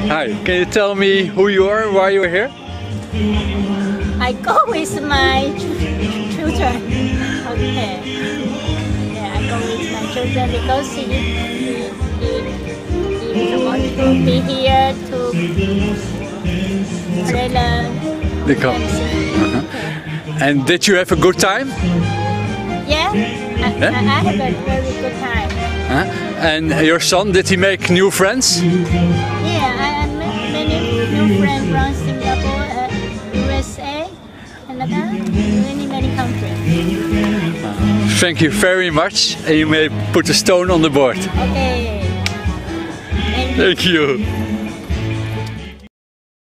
Hi, can you tell me who you are and why you're here? I go with my children. Okay. Yeah, I go with my children because he wants to be here to play the Okay. And did you have a good time? Yeah, I have a very good time. And your son, did he make new friends? Yeah, I met many new friends from Singapore, USA, Canada, many countries. Thank you very much, and you may put a stone on the board. Okay. Thank you.